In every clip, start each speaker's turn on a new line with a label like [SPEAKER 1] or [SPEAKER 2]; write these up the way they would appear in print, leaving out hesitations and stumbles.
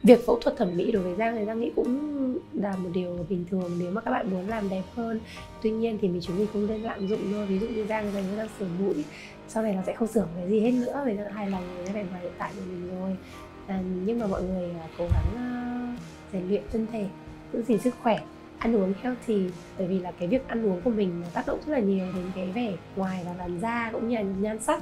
[SPEAKER 1] Việc phẫu thuật thẩm mỹ đối với Giang thì Giang nghĩ cũng là một điều bình thường nếu mà các bạn muốn làm đẹp hơn. Tuy nhiên thì chúng mình không nên lạm dụng thôi. Ví dụ như Giang dành cho Giang sửa mũi, sau này là sẽ không sửa cái gì hết nữa, vì Giang hài lòng với cái vẻ ngoài hiện tại của mình rồi. Nhưng mà mọi người cố gắng rèn luyện thân thể, giữ gìn sức khỏe, ăn uống healthy, bởi vì là cái việc ăn uống của mình tác động rất là nhiều đến cái vẻ ngoài và làn da cũng như là nhan sắc.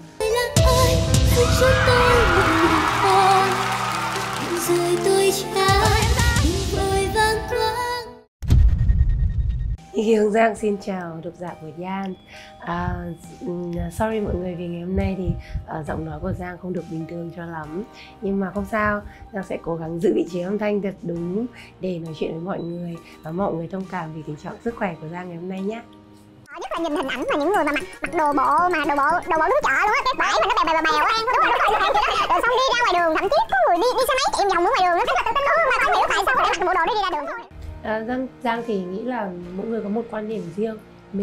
[SPEAKER 1] Hương Giang xin chào độc giả của Giang. Sorry mọi người vì ngày hôm nay thì giọng nói của Giang không được bình thường cho lắm. Nhưng mà không sao, Giang sẽ cố gắng giữ vị trí âm thanh thật đúng để nói chuyện với mọi người. Và mọi người thông cảm vì tình trạng sức khỏe của Giang ngày hôm nay nhé.
[SPEAKER 2] Nhất là nhìn hình ảnh mà những người mà mặc đồ bộ đứa chợ luôn á, cái vải mà nó bèo á, đúng rồi, rồi xong đi ra ngoài đường, thậm chí có người đi xe máy chạy vòng ở ngoài đường, nó rất là tự tin, mà không hiểu tại sao lại mặc bộ đồ đó đi ra đường thôi.
[SPEAKER 1] Giang thì nghĩ là mỗi người có một quan điểm riêng,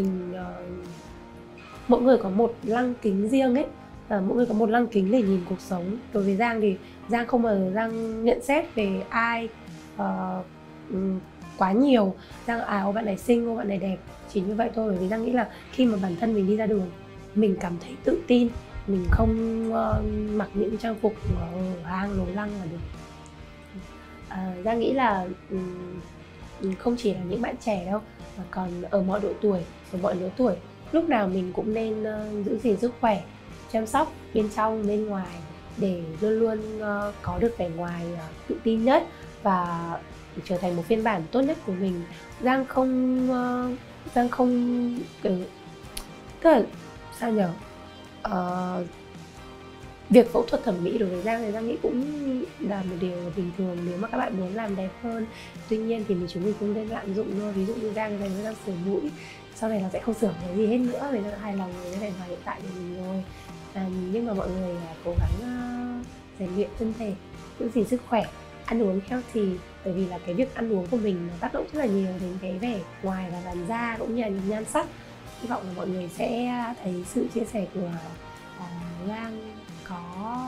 [SPEAKER 1] mỗi người có một lăng kính riêng ấy, mỗi người có một lăng kính để nhìn cuộc sống. Đối với Giang thì Giang không bao giờ Giang nhận xét về ai quá nhiều. Giang bạn này xinh, bạn này đẹp, chỉ như vậy thôi. Bởi vì Giang nghĩ là khi mà bản thân mình đi ra đường, mình cảm thấy tự tin, mình không mặc những trang phục hang lố lăng là được. Giang nghĩ là không chỉ là những bạn trẻ đâu, mà còn ở mọi độ tuổi, ở mọi lứa tuổi, lúc nào mình cũng nên giữ gìn sức khỏe, chăm sóc bên trong bên ngoài để luôn luôn có được vẻ ngoài tự tin nhất và trở thành một phiên bản tốt nhất của mình. Giang không tức là sao nhở, việc phẫu thuật thẩm mỹ đối với Giang thì Giang nghĩ cũng là một điều bình thường nếu mà các bạn muốn làm đẹp hơn. Tuy nhiên thì chúng mình không nên lạm dụng thôi. Ví dụ như Giang dành cho Giang sửa mũi, sau này là sẽ không sửa cái gì hết nữa, vì Giang hài lòng với cái vẻ ngoài hiện tại của mình rồi. Nhưng mà mọi người cố gắng rèn luyện thân thể, giữ gìn sức khỏe, ăn uống healthy, bởi vì là cái việc ăn uống của mình tác động rất là nhiều đến cái vẻ ngoài và làn da cũng như là nhan sắc. Hy vọng là mọi người sẽ thấy sự chia sẻ của Giang có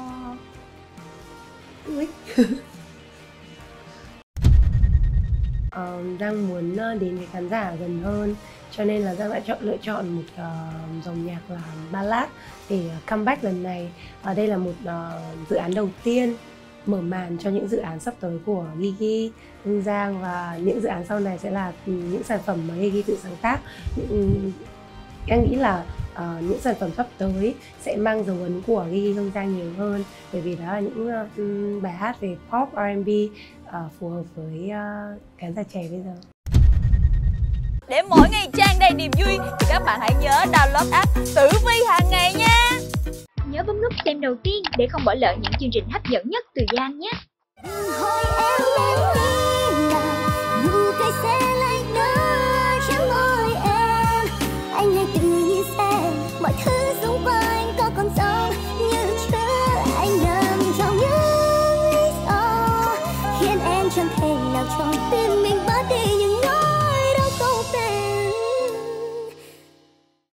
[SPEAKER 1] Giang muốn đến với khán giả gần hơn, cho nên là Giang đã lựa chọn một dòng nhạc là ballad để comeback lần này. Đây là một dự án đầu tiên mở màn cho những dự án sắp tới của Gigi, Hương Giang, và những dự án sau này sẽ là những sản phẩm mà Gigi tự sáng tác. Em nghĩ là những sản phẩm sắp tới sẽ mang dấu ấn của Gigi Hương Giang nhiều hơn, bởi vì đó là những bài hát về pop, R&B phù hợp với khán giả trẻ bây giờ.
[SPEAKER 3] Để mỗi ngày tràn đầy niềm vui thì các bạn hãy nhớ download app Tử Vi hàng ngày nha.
[SPEAKER 4] Nhớ bấm nút xem đầu tiên để không bỏ lỡ những chương trình hấp dẫn nhất từ Giang nhé.
[SPEAKER 2] Hồi em đến